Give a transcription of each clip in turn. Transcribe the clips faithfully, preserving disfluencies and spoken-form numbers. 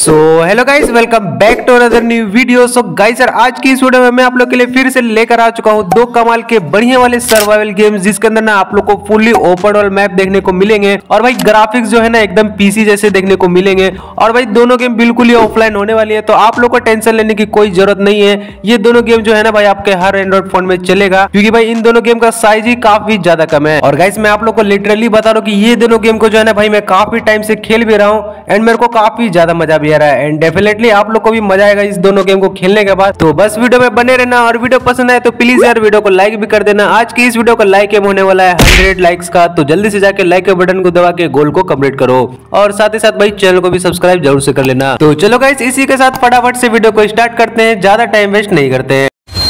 So hello guys, welcome back to another new video. So guys यार, आज की इस वीडियो में मैं आप लोग के लिए फिर से लेकर आ चुका हूँ दो कमाल के बढ़िया वाले सर्वाइवल गेम्स, जिसके अंदर ना आप लोग को फुल्ली ओपन वर्ल्ड मैप देखने को मिलेंगे और भाई ग्राफिक्स जो है ना एकदम पीसी जैसे देखने को मिलेंगे। और भाई दोनों गेम बिल्कुल ही ऑफलाइन होने वाली है, तो आप लोग को टेंशन लेने की कोई जरूरत नहीं है। ये दोनों गेम जो है ना भाई आपके हर एंड्रॉइड फोन में चलेगा, क्योंकि भाई इन दोनों गेम का साइज ही काफी ज्यादा कम है। और गाइस मैं आप लोग को लिटरली बता रहा हूँ कि ये दोनों गेम को जो है ना भाई मैं काफी टाइम से खेल भी रहा हूँ एंड मेरे को काफी ज्यादा मजा भी आ रहा है एंड डेफिनेटली आप लोग को भी मजा आएगा इस दोनों गेम को खेलने के बाद। तो बस वीडियो में बने रहना, और वीडियो पसंद आए तो प्लीज यार वीडियो को लाइक भी कर देना। आज की इस वीडियो का लाइक एम होने वाला है हंड्रेड लाइक्स का, तो जल्दी से जाके लाइक के बटन को दबा के गोल को कंप्लीट करो और साथ ही साथ भाई चैनल को भी सब्सक्राइब जरूर से कर लेना। तो चलो गाइस, इसी के साथ फटाफट से वीडियो को स्टार्ट करते हैं, ज्यादा टाइम वेस्ट नहीं करते हैं।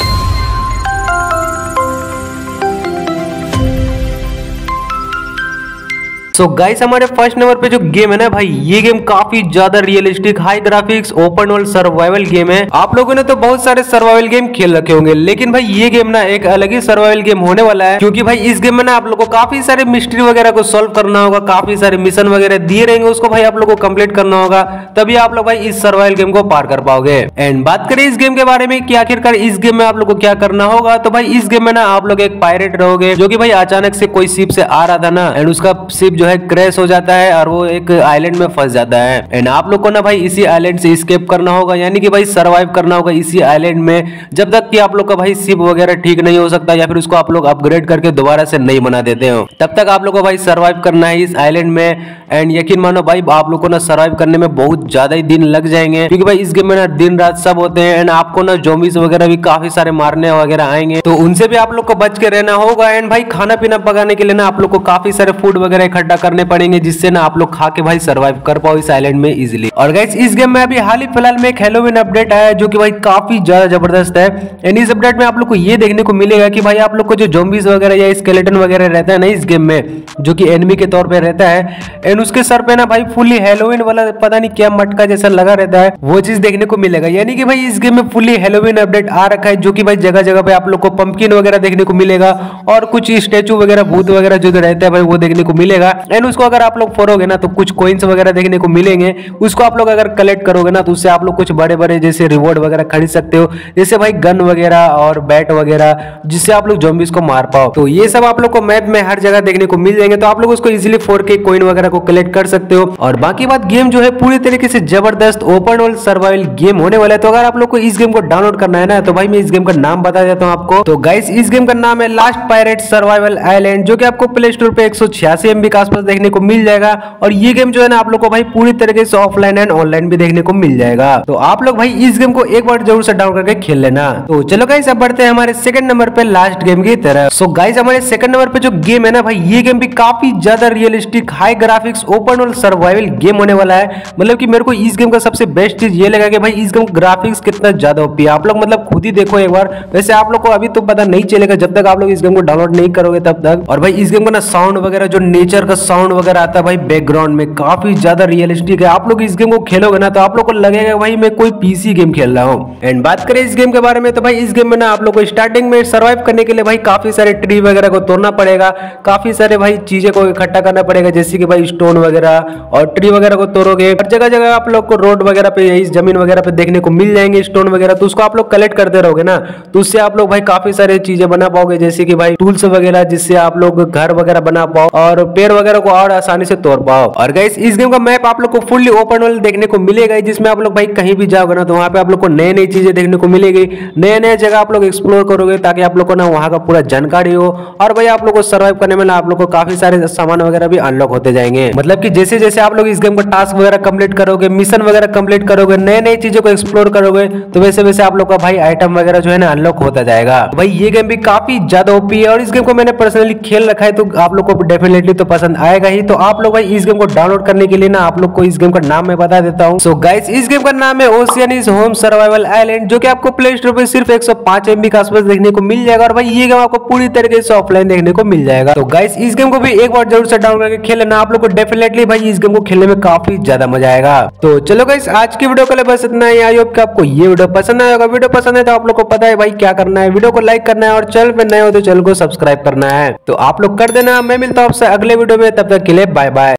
सो so गाइस, हमारे फर्स्ट नंबर पे जो गेम है ना भाई, ये गेम काफी ज्यादा realistic high graphics open world survival game है। आप लोगों ने तो बहुत सारे सर्वाइवल गेम खेल रखे होंगे, लेकिन भाई ये गेम ना एक अलग ही सर्वाइवल गेम होने वाला है, क्योंकि भाई इस गेम में ना आप लोग को काफी सारे मिस्ट्री वगैरह को सॉल्व करना होगा, काफी सारे मिशन वगैरह दिए रहेंगे, उसको भाई आप लोग को कंप्लीट करना होगा, तभी आप लोग भाई इस सर्वाइवल गेम को पार कर पाओगे। एंड बात करें इस गेम के बारे में कि आखिरकार इस गेम में आप लोग को क्या करना होगा, तो भाई इस गेम में ना आप लोग एक पायरेट रहोगे, जो कि भाई अचानक से कोई शिप से आ रहा था ना एंड उसका शिप जो है क्रैश हो जाता है और वो एक आइलैंड में फंस जाता है। एंड आप लोग को ना भाई इसी आइलैंड से एस्केप करना होगा, यानी कि भाई सरवाइव करना होगा इसी आइलैंड में, जब तक कि आप लोग का भाई शिप वगैरह ठीक नहीं हो सकता या फिर उसको आप लोग अपग्रेड करके दोबारा से नहीं बना देते हो, तब तक आप लोग को भाई सरवाइव करना है इस आइलैंड में। एंड यकीन मानो भाई आप लोग को ना सरवाइव करने में बहुत ज्यादा ही दिन लग जाएंगे, क्योंकि भाई इस गेम में ना दिन रात सब होते हैं एंड आपको ना ज़ॉम्बीज़ वगैरह भी काफी सारे मारने वगैरह आएंगे, तो उनसे भी आप लोग को बच के रहना होगा। एंड भाई खाना पीना पकाने के लिए ना आप लोग को काफी सारे फूड वगैरह इकट्ठा करने पड़ेंगे, जिससे ना आप लोग खा के भाई सरवाइव कर पाओ इस आइलैंड में इजीली। और गाइस इस गेम में अभी हाल ही फिलहाल में एक हैलोवीन अपडेट आया है, जो कि भाई काफी ज्यादा जबरदस्त है। एंड इस अपडेट में आप लोग को ये देखने को मिलेगा कि भाई आप लोग को जो ज़ॉम्बीज़ वगैरह या स्केलेटन वगैरह रहता है ना इस गेम में, जो कि एनिमी के तौर पे रहता है, एंड उसके सर पे ना भाई फुली हैलोवीन वाला पता नहीं क्या मटका जैसा लगा रहता है, वो चीज देखने को मिलेगा। यानी कि भाई इस गेम में फुली हैलोवीन अपडेट आ रखा है, जो कि भाई जगह जगह पे आप लोग को पंपकिन वगैरह देखने को मिलेगा और कुछ स्टेचू वगैरह भूत वगैरह जो रहता है भाई वो देखने को मिलेगा। एंड उसको अगर आप लोग फोड़ोगे ना तो कुछ कॉइंस वगैरह देखने को मिलेंगे, उसको आप लोग अगर कलेक्ट करोगे ना तो उससे आप लोग कुछ बड़े बड़े जैसे रिवॉर्ड वगैरह खरीद सकते हो, जैसे भाई गन वगैरह और बैट वगैरह, जिससे आप लोग ज़ॉम्बीज़ को मार पाओ। तो ये सब आप लोग को मैप में हर जगह देखने को मिल जाएंगे, तो आप लोग उसको इजीली फोड़ के कॉइन वगैरह को कलेक्ट कर सकते हो। और बाकी बात, गेम जो है पूरी तरीके से जबरदस्त ओपन वर्ल्ड सर्वाइवल गेम होने वाला है। तो अगर आप लोग को इस गेम को डाउनलोड करना है ना, तो भाई मैं इस गेम का नाम बता देता हूँ आपको। तो गाइस इस गेम का नाम है लास्ट पायरेट सर्वाइवल आइलैंड, जो कि आपको प्ले स्टोर पे एक सौ छियासी एमबी के आसपास देखने को मिल जाएगा। और ये गेम जो है ना आप लोग को भाई पूरी तरीके से ऑफलाइन एंड ऑनलाइन भी देखने को मिल जाएगा, तो आप लोग भाई इस गेम को एक बार जरूर से डाउनलोड करके खेल लेना। तो चलो गाइस, अब बढ़ते हैं हमारे सेकंड नंबर पे लास्ट गेम की तरफ। सो गाइस हमारे सेकंड नंबर पे जो गेम है ना भाई, ये गेम भी काफी ज्यादा realistic high graphics open world survival game होने वाला है। मतलब कि मेरे को इस गेम का सबसे बेस्ट चीज ये लगा कि भाई इस गेम ग्राफिक्स कितना ज्यादा ओपी है। आप लोग मतलब खुद ही देखो एक बार, वैसे आप लोग को अभी तो पता नहीं चलेगा जब तक आप लोग इस गेम को डाउनलोड नहीं करोगे तब तक। और भाई इस गेम का ना साउंड वगैरह, जो नेचर का साउंड वगैरह आता है भाई बैकग्राउंड में, काफी ज्यादा रियलिस्टिक है। आप लोग इस गेम को खेलोगे ना तो आप लोग को लगेगा भाई मैं कोई पीसी गेम खेल रहा हूँ। एंड बात करें इस गेम के बारे में, तो भाई इस गेम में ना आप लोग को स्टार्टिंग में सर्वाइव करने के लिए भाई काफी सारे ट्री वगैरह को तोड़ना पड़ेगा, काफी सारे भाई चीजें को इकट्ठा करना पड़ेगा, जैसे कि भाई स्टोन वगैरह और ट्री वगैरह को तोड़ोगे। और जगह जगह आप लोग को रोड वगैरह पे इस जमीन वगैरह पे देखने को मिल जाएंगे स्टोन वगैरह, तो उसको आप लोग कलेक्ट करते रहोगे ना, तो उससे आप लोग भाई काफी सारे चीजें बना पाओगे, जैसे कि भाई टूल्स वगैरह, जिससे आप लोग घर वगैरह बना पाओ और पेड़ वगैरह को और आसानी से तोड़ पाओ। और गाइस इस गेम का मैप आप लोग को फुल्ली ओपन वर्ल्ड देखने को मिलेगा, जिसमें आप लोग भाई कहीं भी जाओगे ना तो वहाँ पे आप लोग को नई नई चीजें देखने को मिलेगी, नए नए जगह आप लोग एक्सप्लोर करोगे, ताकि आप लोग को ना वहाँ का पूरा जानकारी हो। और भाई आप लोग को सर्वाइव करने में ना आप लोग को काफी सारे सामान वगैरह भी अनलॉक होते जाएंगे। मतलब कि जैसे जैसे आप लोग इस गेम का टास्क वगैरह कंप्लीट करोगे, मिशन वगैरह कंप्लीट करोगे, नए नई चीजों को एक्सप्लोर करोगे, तो वैसे वैसे आप लोग का भाई आइटम वगैरह जो है ना अनलॉक होता जाएगा। तो भाई ये गेम भी काफी ज्यादा ओपी है और इस गेम को मैंने पर्सनली खेल रखा है, तो आप लोग को डेफिनेटली तो पसंद आएगा ही। तो आप लोग भाई इस गेम को डाउनलोड करने के लिए ना आप लोग को इस गेम का नाम मैं बता देता हूँ। सो गाइस इस गेम का नाम है ओशियनिस होम सर्वाइवल आइलैंड, जो कि आपको प्ले स्टोर पे सिर्फ एक सौ पाँच एमबी के आसपास देखने को मिल जाएगा। और भाई ये गेम आपको पूरी तरीके से ऑफलाइन देखने को मिल जाएगा। तो गाइस इस गेम को भी एक बार जरूर से डाउनलोड करके खेल लेना, आप लोग को डेफिनेटली भाई इस गेम को खेलने में काफी ज्यादा मजा आएगा। तो चलो गाइस आज की वीडियो के लिए बस इतना ही। आई होप कि आपको ये वीडियो पसंद आएगा। वीडियो पसंद है तो आप लोग को पता है भाई क्या करना है, वीडियो को लाइक करना है और चैनल पे नए हो तो चैनल को सब्सक्राइब करना है। तो आप लोग कर देना। मैं मिलता हूँ आपसे अगले वीडियो में, तब तक के लिए बाय बाय।